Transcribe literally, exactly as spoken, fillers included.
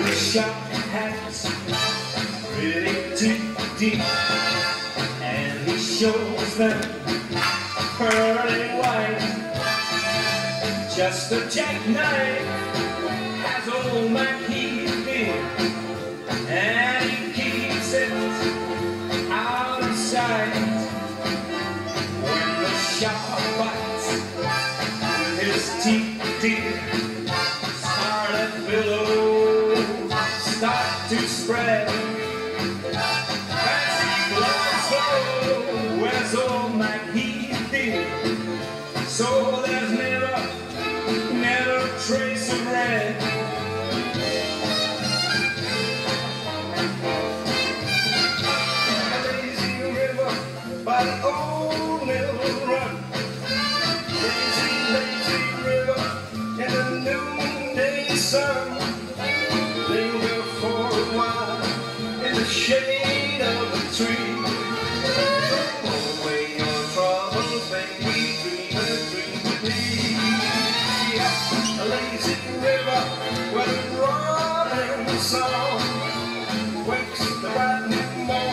The shop has really too deep, and he shows them pearly white. Just a jackknife has old Mac heaved in, and he keeps it out of sight. When the shark bites with his teeth, dear, scarlet billows start to spread. Fancy blood flow, where's old Mac heaved in? So there's never, never a trace of red. A lazy river by the old mill run. Lazy, lazy river in the noonday sun. Linger for a while in the shade of a tree. Throw away your troubles, baby, dream a dream with me. A lazy river where the roaring song wakes the bright new morning.